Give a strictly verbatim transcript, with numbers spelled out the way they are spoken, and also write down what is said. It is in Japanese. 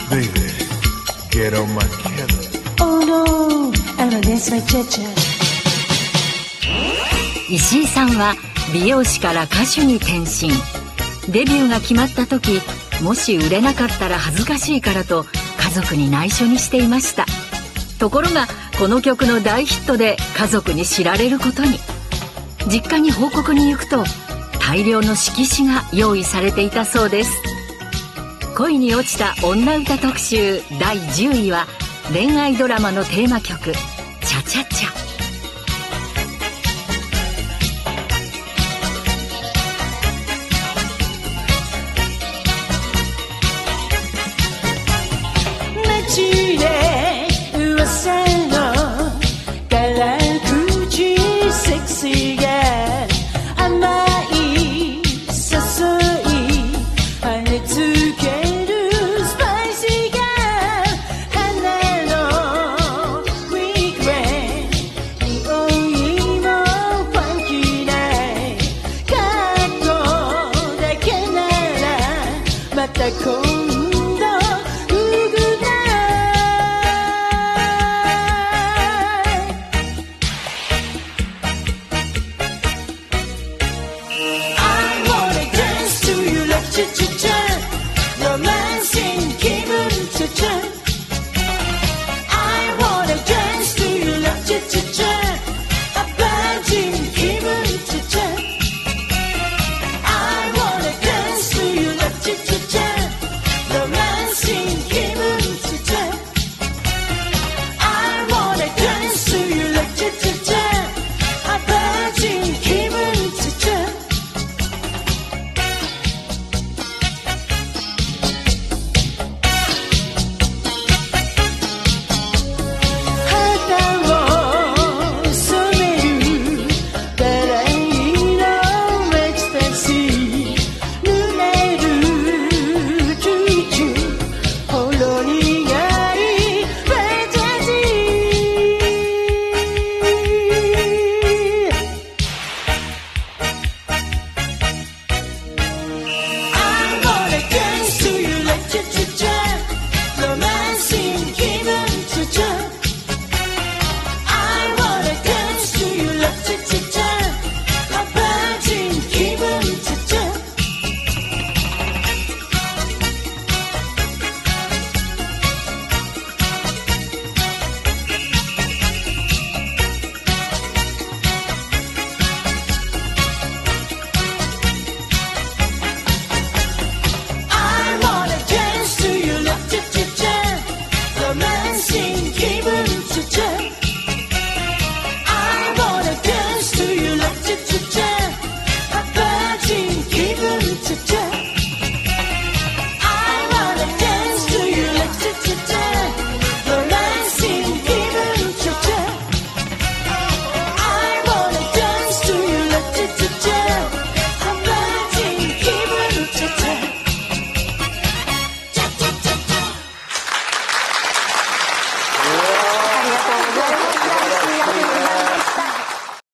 Baby, get on my kettle. Oh no, I don't dance like cha-cha. 石井さんは美容師から歌手に転身。デビューが決まった時、もし売れなかったら恥ずかしいからと家族に内緒にしていました。ところがこの曲の大ヒットで家族に知られることに。実家に報告に行くと大量の色紙が用意されていたそうです。恋に落ちた女歌特集だいじゅういは恋愛ドラマのテーマ曲「チャチャチャ」。 街で噂の辛口セクシーが甘い誘い跳ねつけるスパイシーが花のウィークエン匂いもファンキーな格好だけならまた今度フグだ。ロマンシン気分ちゃちゃ